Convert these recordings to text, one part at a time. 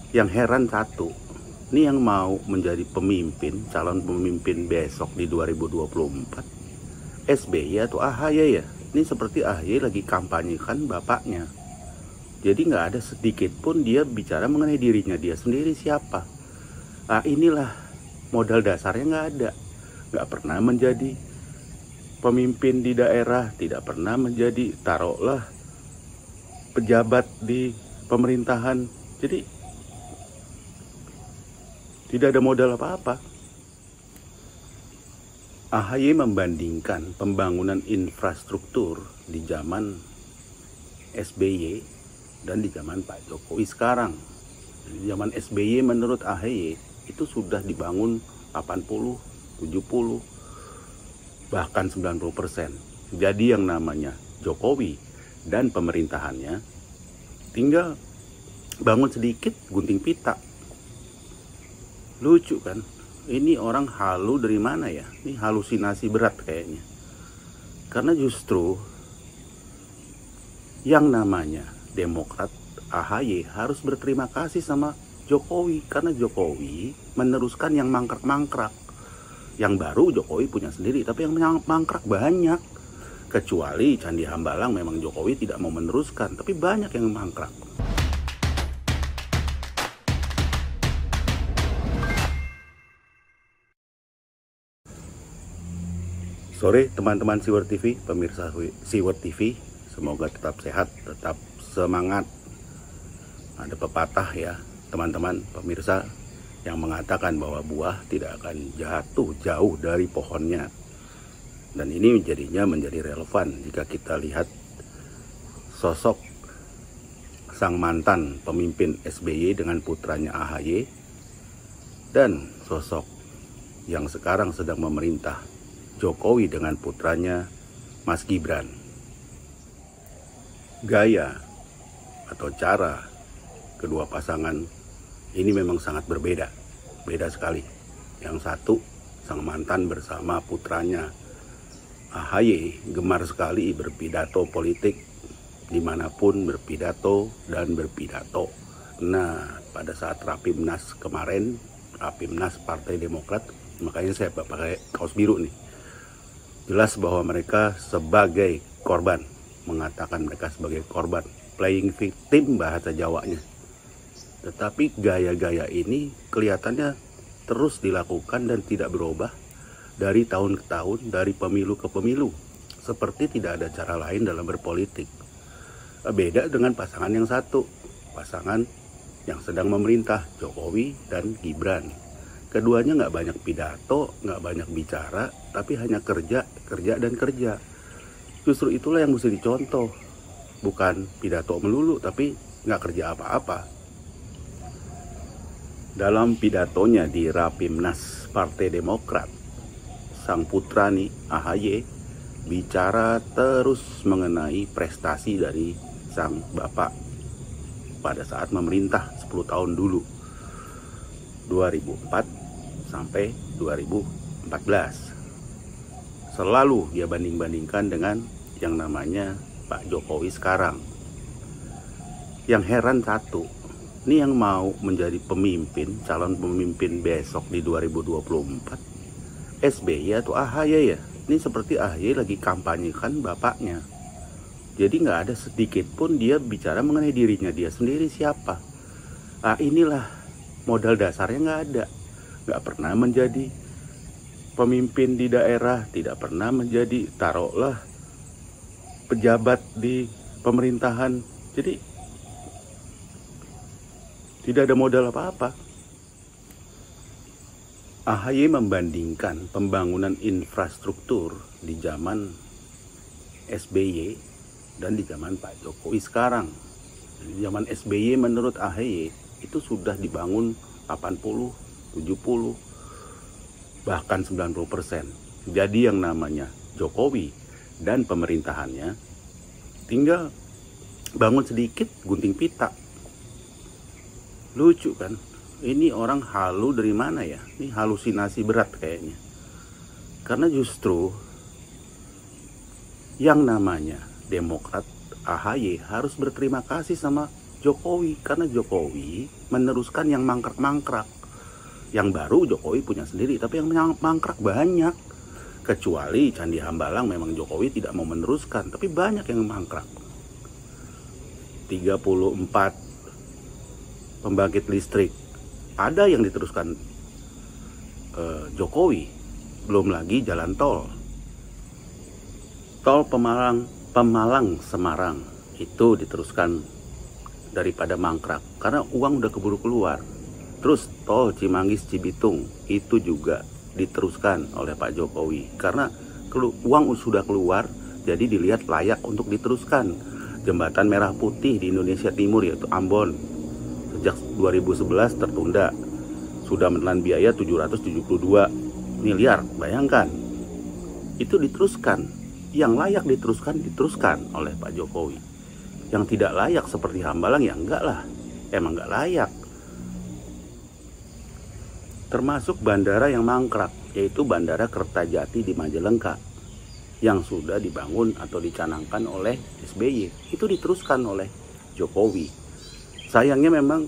Yang heran satu, ini yang mau menjadi pemimpin, calon pemimpin besok di 2024, SBY atau AHY ya? Ini seperti AHY lagi kampanyekan bapaknya. Jadi nggak ada sedikit pun dia bicara mengenai dirinya dia sendiri siapa. Nah inilah modal dasarnya nggak ada. Nggak pernah menjadi pemimpin di daerah, tidak pernah menjadi taruhlah pejabat di pemerintahan. Jadi tidak ada modal apa-apa. AHY membandingkan pembangunan infrastruktur di zaman SBY dan di zaman Pak Jokowi sekarang. Di zaman SBY menurut AHY itu sudah dibangun 80, 70, bahkan 90%. Jadi yang namanya Jokowi dan pemerintahannya tinggal bangun sedikit gunting pita. Lucu kan? Ini orang halu dari mana ya? Ini halusinasi berat kayaknya. Karena justru yang namanya Demokrat AHY harus berterima kasih sama Jokowi. Karena Jokowi meneruskan yang mangkrak-mangkrak. Yang baru Jokowi punya sendiri, tapi yang mangkrak banyak. Kecuali Candi Hambalang memang Jokowi tidak mau meneruskan, tapi banyak yang mangkrak. Sore teman-teman Siwer TV, pemirsa Siwer TV, semoga tetap sehat, tetap semangat. Ada pepatah ya teman-teman pemirsa yang mengatakan bahwa buah tidak akan jatuh jauh dari pohonnya. Dan ini menjadi relevan jika kita lihat sosok sang mantan pemimpin SBY dengan putranya AHY dan sosok yang sekarang sedang memerintah Jokowi dengan putranya Mas Gibran. Gaya atau cara kedua pasangan ini memang sangat berbeda. Beda sekali. Yang satu, sang mantan bersama putranya AHY gemar sekali berpidato politik dimanapun berpidato dan berpidato. Nah, pada saat Rapimnas kemarin, Rapimnas Partai Demokrat, makanya saya pakai kaos biru nih. Jelas bahwa mereka sebagai korban, mengatakan mereka sebagai korban, playing victim bahasa Jawanya. Tetapi gaya-gaya ini kelihatannya terus dilakukan dan tidak berubah dari tahun ke tahun, dari pemilu ke pemilu. Seperti tidak ada cara lain dalam berpolitik. Beda dengan pasangan yang satu, pasangan yang sedang memerintah, Jokowi dan Gibran. Keduanya nggak banyak pidato, nggak banyak bicara, tapi hanya kerja, dan kerja. Justru itulah yang mesti dicontoh. Bukan pidato melulu, tapi nggak kerja apa-apa. Dalam pidatonya di Rapimnas Partai Demokrat, sang putra nih, AHY, bicara terus mengenai prestasi dari sang bapak pada saat memerintah 10 tahun dulu. 2004 sampai 2014. Selalu dia banding-bandingkan dengan yang namanya Pak Jokowi sekarang. Yang heran satu, ini yang mau menjadi pemimpin, calon pemimpin besok di 2024, SBY atau AHY ya? Ini seperti AHY lagi kampanyekan bapaknya. Jadi nggak ada sedikit pun dia bicara mengenai dirinya dia sendiri siapa. Nah inilah modal dasarnya nggak ada. Nggak pernah menjadi pemimpin di daerah, tidak pernah menjadi taruhlah pejabat di pemerintahan. Jadi tidak ada modal apa-apa. AHY membandingkan pembangunan infrastruktur di zaman SBY dan di zaman Pak Jokowi sekarang. Di zaman SBY menurut AHY itu sudah dibangun 80, 70, bahkan 90%. Jadi yang namanya Jokowi dan pemerintahannya tinggal bangun sedikit gunting pita. Lucu kan? Ini orang halu dari mana ya? Ini halusinasi berat kayaknya. Karena justru yang namanya Demokrat AHY harus berterima kasih sama Jokowi, karena Jokowi meneruskan yang mangkrak-mangkrak. Yang baru Jokowi punya sendiri, tapi yang mangkrak banyak. Kecuali Candi Hambalang memang Jokowi tidak mau meneruskan, tapi banyak yang mangkrak. 34 pembangkit listrik ada yang diteruskan Jokowi. Belum lagi jalan tol Pemalang Semarang itu diteruskan daripada mangkrak karena uang udah keburu keluar. Terus tol Cimanggis Cibitung itu juga diteruskan oleh Pak Jokowi karena uang sudah keluar, jadi dilihat layak untuk diteruskan. Jembatan Merah Putih di Indonesia Timur yaitu Ambon sejak 2011 tertunda, sudah menelan biaya 772 miliar. Bayangkan, itu diteruskan. Yang layak diteruskan oleh Pak Jokowi. Yang tidak layak seperti Hambalang ya enggak lah, emang enggak layak. Termasuk bandara yang mangkrak, yaitu Bandara Kertajati di Majalengka, yang sudah dibangun atau dicanangkan oleh SBY, itu diteruskan oleh Jokowi. Sayangnya memang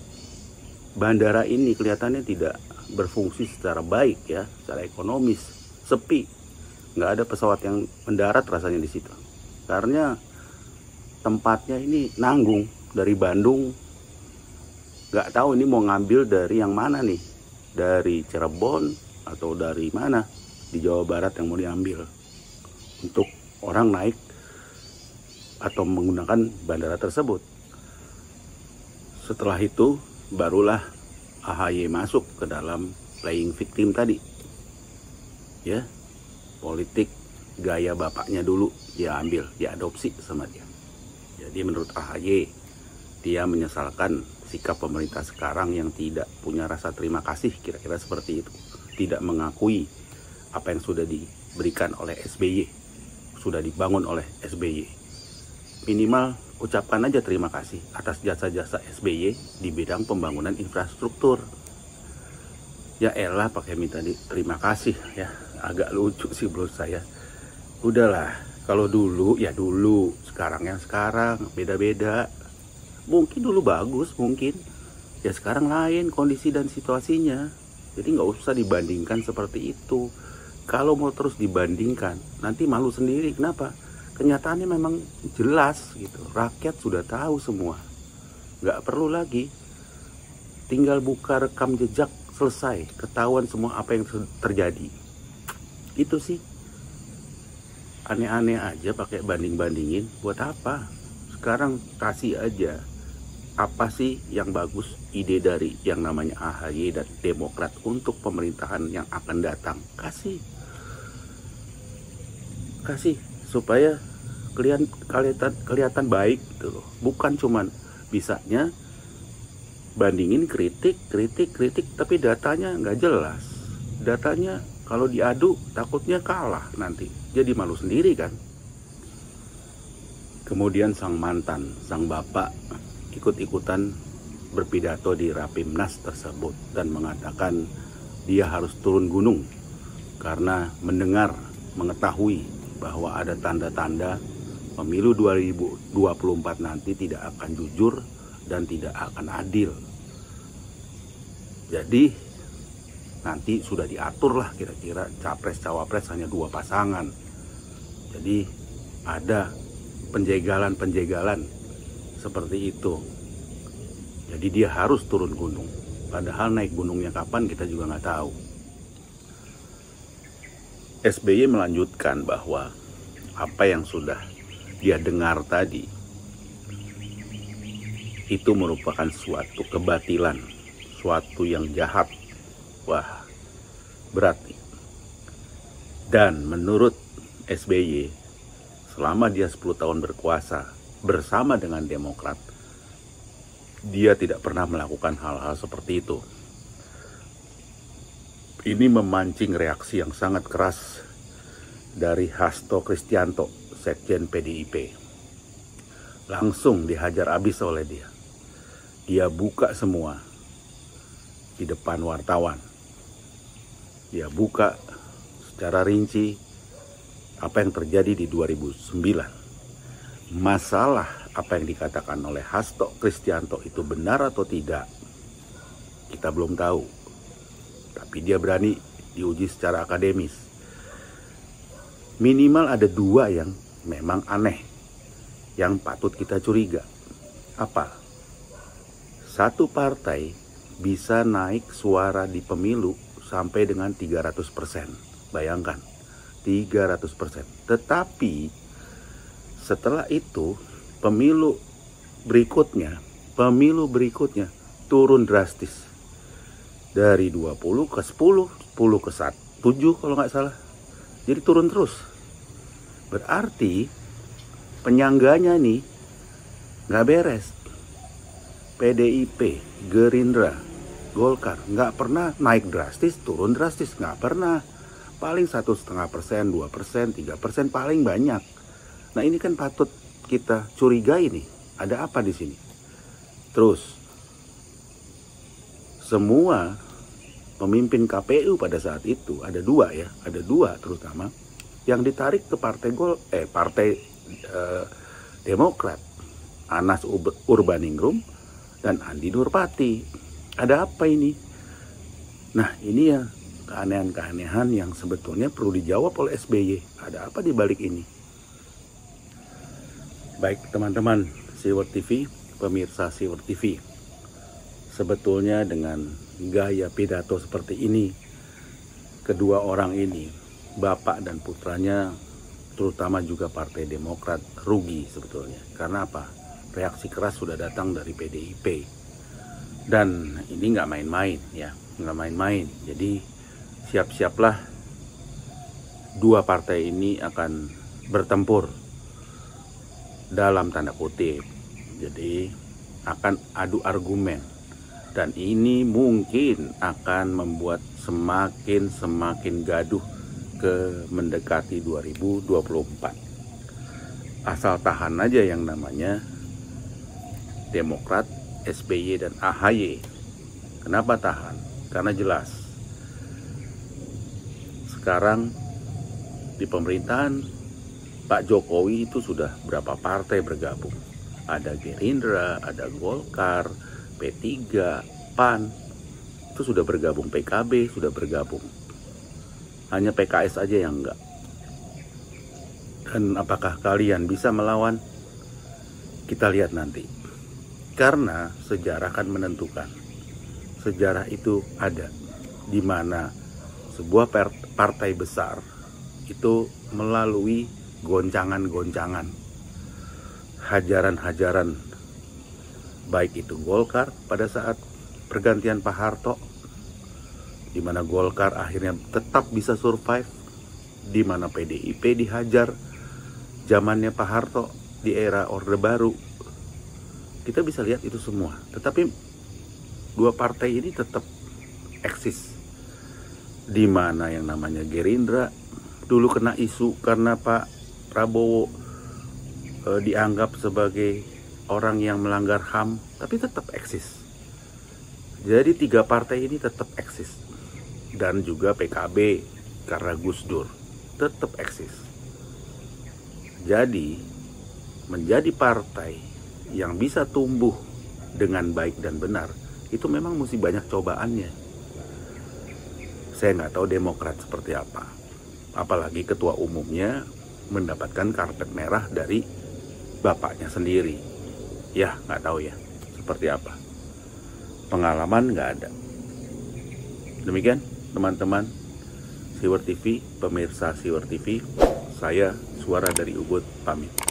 bandara ini kelihatannya tidak berfungsi secara baik ya, secara ekonomis, sepi, nggak ada pesawat yang mendarat rasanya di situ. Karena tempatnya ini nanggung dari Bandung, nggak tahu ini mau ngambil dari yang mana nih, dari Cirebon atau dari mana di Jawa Barat yang mau diambil untuk orang naik atau menggunakan bandara tersebut. Setelah itu barulah AHY masuk ke dalam playing victim tadi ya, politik gaya bapaknya dulu dia ambil, diadopsi sama dia. Jadi menurut AHY, dia menyesalkan sikap pemerintah sekarang yang tidak punya rasa terima kasih, kira-kira seperti itu. Tidak mengakui apa yang sudah diberikan oleh SBY, sudah dibangun oleh SBY. Minimal ucapkan aja terima kasih atas jasa-jasa SBY di bidang pembangunan infrastruktur. Ya elah pakai minta terima kasih ya, agak lucu sih menurut saya. Udahlah, kalau dulu ya dulu, sekarang yang sekarang, beda-beda. Mungkin dulu bagus, mungkin ya sekarang lain kondisi dan situasinya. Jadi nggak usah dibandingkan seperti itu. Kalau mau terus dibandingkan, nanti malu sendiri. Kenapa? Kenyataannya memang jelas gitu. Rakyat sudah tahu semua. Nggak perlu lagi. Tinggal buka rekam jejak, selesai. Ketahuan semua apa yang terjadi. Itu sih. Aneh-aneh aja pakai banding-bandingin. Buat apa? Sekarang kasih aja. Apa sih yang bagus ide dari yang namanya AHY dan Demokrat untuk pemerintahan yang akan datang? Kasih supaya kelihatan baik gitu loh. Bukan cuman bisanya bandingin kritik tapi datanya nggak jelas. Datanya kalau diadu takutnya kalah nanti, jadi malu sendiri kan. Kemudian sang mantan, sang bapak ikut-ikutan berpidato di Rapimnas tersebut dan mengatakan dia harus turun gunung karena mengetahui bahwa ada tanda-tanda pemilu 2024 nanti tidak akan jujur dan tidak akan adil. Jadi nanti sudah diatur lah kira-kira capres-cawapres hanya 2 pasangan. Jadi ada penjagalan seperti itu. Jadi dia harus turun gunung. Padahal naik gunungnya kapan kita juga nggak tahu. SBY melanjutkan bahwa apa yang sudah dia dengar tadi itu merupakan suatu kebatilan, suatu yang jahat. Wah, berarti. Dan menurut SBY, selama dia 10 tahun berkuasa bersama dengan Demokrat, dia tidak pernah melakukan hal-hal seperti itu. Ini memancing reaksi yang sangat keras dari Hasto Kristianto, Sekjen PDIP. Langsung dihajar habis oleh dia. Dia buka semua di depan wartawan. Dia buka secara rinci apa yang terjadi di 2009. Masalah apa yang dikatakan oleh Hasto Kristianto itu benar atau tidak, kita belum tahu. Tapi dia berani diuji secara akademis. Minimal ada 2 yang memang aneh, yang patut kita curiga. Apa? Satu partai bisa naik suara di pemilu sampai dengan 300%. Bayangkan, 300%. Tetapi setelah itu pemilu berikutnya turun drastis. Dari 20 ke 10, 10 ke 7 kalau nggak salah. Jadi turun terus. Berarti penyangganya nih nggak beres. PDIP, Gerindra, Golkar nggak pernah naik drastis, turun drastis, nggak pernah. Paling 1,5%, 2%, 3% paling banyak. Nah ini kan patut kita curigai nih. Ada apa di sini? Terus semua pemimpin KPU pada saat itu ada 2 ya, ada 2 terutama yang ditarik ke partai Demokrat, Anas Urbaningrum dan Andi Nurpati. Ada apa ini? Nah ini ya keanehan-keanehan yang sebetulnya perlu dijawab oleh SBY. Ada apa di balik ini? Baik teman-teman Siwert TV, pemirsa Siwert TV, sebetulnya dengan gaya pidato seperti ini, kedua orang ini, bapak dan putranya, terutama juga Partai Demokrat, rugi sebetulnya. Karena apa? Reaksi keras sudah datang dari PDIP. Dan ini nggak main-main ya, nggak main-main. Jadi siap-siaplah 2 partai ini akan bertempur dalam tanda kutip. Jadi akan adu argumen. Dan ini mungkin akan membuat semakin gaduh ke mendekati 2024. Asal tahan aja yang namanya Demokrat, SBY dan AHY. Kenapa tahan? Karena jelas sekarang di pemerintahan Pak Jokowi itu sudah berapa partai bergabung. Ada Gerindra, ada Golkar, P3, PAN, itu sudah bergabung. PKB sudah bergabung. Hanya PKS aja yang enggak. Dan apakah kalian bisa melawan? Kita lihat nanti. Karena sejarah akan menentukan. Sejarah itu ada di mana sebuah partai besar itu melalui goncangan-goncangan, hajaran-hajaran, baik itu Golkar pada saat pergantian Pak Harto, di mana Golkar akhirnya tetap bisa survive, di mana PDIP dihajar zamannya Pak Harto di era Orde Baru. Kita bisa lihat itu semua. Tetapi 2 partai ini tetap eksis, di mana yang namanya Gerindra dulu kena isu karena Pak Prabowo dianggap sebagai orang yang melanggar HAM, tapi tetap eksis. Jadi 3 partai ini tetap eksis. Dan juga PKB karena Gus Dur tetap eksis. Jadi menjadi partai yang bisa tumbuh dengan baik dan benar, itu memang mesti banyak cobaannya. Saya nggak tahu Demokrat seperti apa. Apalagi ketua umumnya mendapatkan karpet merah dari bapaknya sendiri. Ya, nggak tahu ya seperti apa. Pengalaman nggak ada. Demikian teman-teman Siwert TV, pemirsa Siwert TV. Saya Suara dari Ubud pamit.